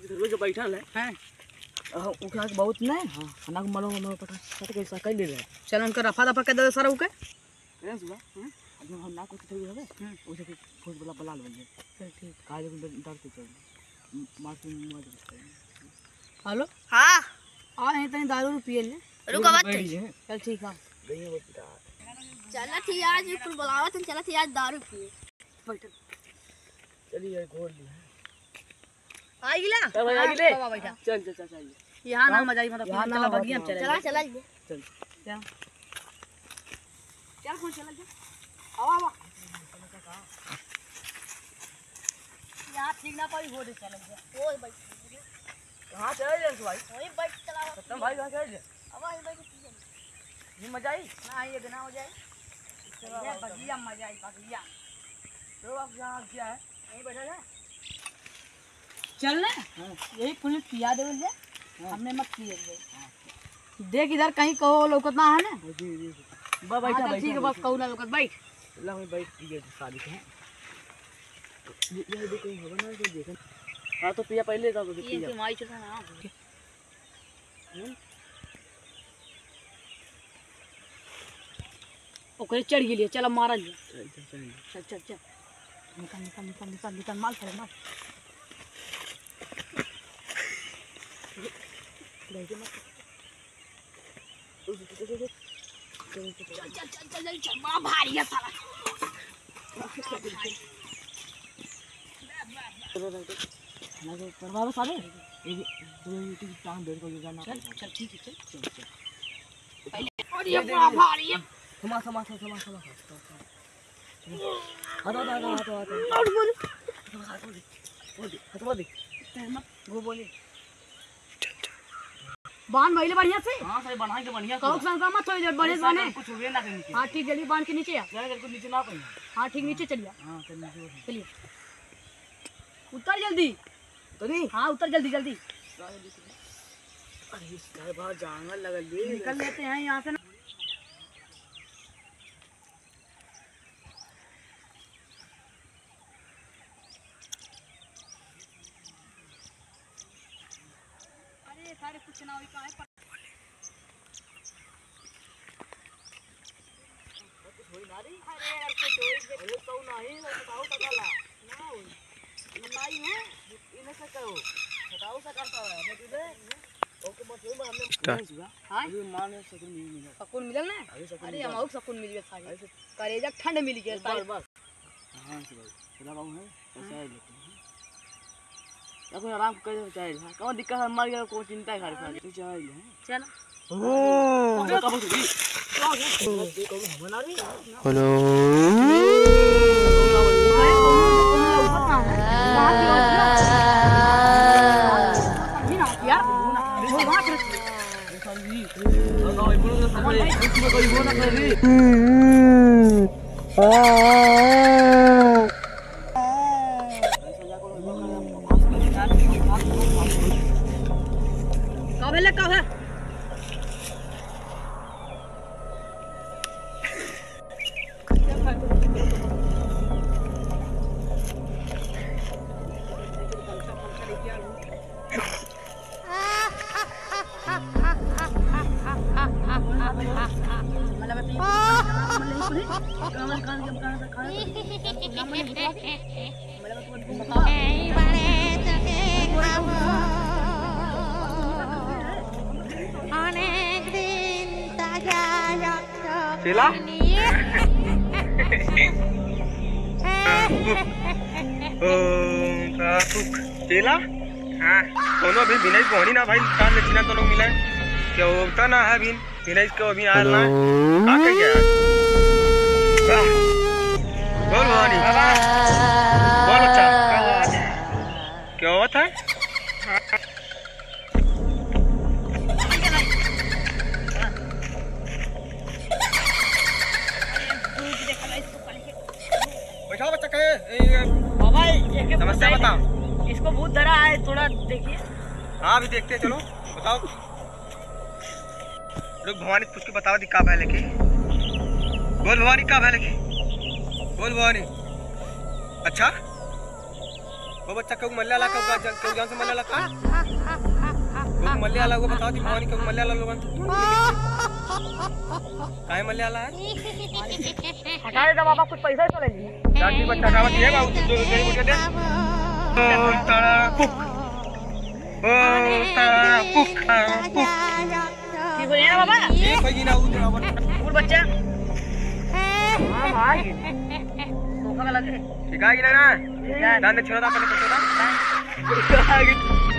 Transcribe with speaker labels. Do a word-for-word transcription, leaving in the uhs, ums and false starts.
Speaker 1: रोज बैठल है हैं ओकरा के बहुत नहीं हां खाना को मालूम हम पता सट के सा कर ले रहे चल उनका रफा दफा कर दे सर ओके रे सुबह हैं अब हम ना कुछ थोड़ी होवे ओसे के फूस वाला बला ले चल ठीक काले को डर के चल मार मार हेलो हां आ नहीं तनी दारू पिए ले रुक बात चल ठीक है गई वो पिता चला थी आज कुल बुलावा तुम चला थी आज दारू पिए बैठ चलिए घोड़ लिया आ गिला चल भाई आ गिले चल चल चल चल यहां ना मजा आई मतलब चला बगिया चल चला चला चल क्या चल कौन चला जा आवा आवा यहां ठीक ना पाई हो दे चल जा ओए भाई कहां चल जा भाई वही बाइक चला तुम भाई कहां चल जा अब आई बाइक ये मजा आई ना ये बिना हो जाए ये बगिया मजा आई बगिया तो अब यहां क्या है यहीं बैठा है चल ना यही पुलिस पिया दे ले हमने मत पिए देख इधर कहीं कहो लौकत ना है ना जी जी बा बैठा बैठा ठीक है बस कहू ना लौकत बैठ ला मैं बैठ पिए शादी के ये देखो होगा ना तो देखो हां तो पिया पहले था तो पिया ये माई चला ना ओकरे चढ़ गेलिए चल मारल चल चल चल चल चल निकल निकल निकल निकल निकल माल करे माल ले के मत चल चल चल चल चल बड़ा भारी है साला ना को करवा साले ये दो यूट्यूब टांग बेर को जाना चल चल ठीक है चल चल चल और ये बड़ा भारी है समा समा समा समा हाथ हाथ हाथ हाथ हाथ हाथ बोल मत वो बोले बांध भइले बढ़िया से हां सही बना के बढ़िया कौन सा मत हो जाए बड़े बने कुछ हुए ना के नीचे हां ठीक जल्दी बांध के नीचे आ यार कुछ नीचे ना पई हां ठीक नीचे चलिए हां चल नीचे चलिए उतर जल्दी उतरी हां उतर जल्दी जल्दी अरे इसका बाहर जंगल लगल ले निकल लेते हैं यहां से सारे कुछ ना होई काहे पर कुछ होई ना रे अरे यार कुछ होई अरे तो नहीं बताओ पताला ना होई नहीं है इने से कहो बताओ सा करता है मैं तुझे ओके बस ये हमने हां अभी माने सकून नहीं मिला सकून मिलल ना अरे हम सकून मिल गया सारे करेजा ठंड मिल गया सारे बस हां से भाई चला बाबू है ऐसा है लेकिन अपन आराम कर चाहे कौन दिक्कत है मर गया कोई चिंता है घर पे चाहे चल ओ कब से देखो हम ना रे हेलो कब है कब है चला चला हाँ कोनो भी बिना कोहनी ना भाई कान में चिना तो लोग मिला क्या होता ना है बिन बिना को अभी आ रहा है आ के क्या बोल भवानी बोल अच्छा क्या हुआ था बैठा बच्चा कहे बाबा एक समस्या बताओ इसको भूत धरा है थोड़ा देखिए हाँ अभी देखते हैं चलो बताओ रुक भवानी पूछ के बताओ दी का पहले की बोल भवानी का पहले की बोल भवानी अच्छा
Speaker 2: वो बच्चा क्यों मल्याला का क्यों जान से मल्याला का वो मल्याला वो बताओ ती भवानी क्यों मल्याला लोगन काहे मल्याला है
Speaker 1: हटा दे बाबा कुछ पैसा तो ले ली
Speaker 2: जाती बच्चा का मत ये बाबू तू जो जड़ी मुझे दे ओम तारा पुक ओम तारा पुक पुक
Speaker 1: की बोले ना बाबा
Speaker 2: ये कोई गिना उधर अपन
Speaker 1: फूल बच्चा हां भाई तो का लगे
Speaker 2: ठीक है गिना ना दान छोड़ा था अपने को छोड़ा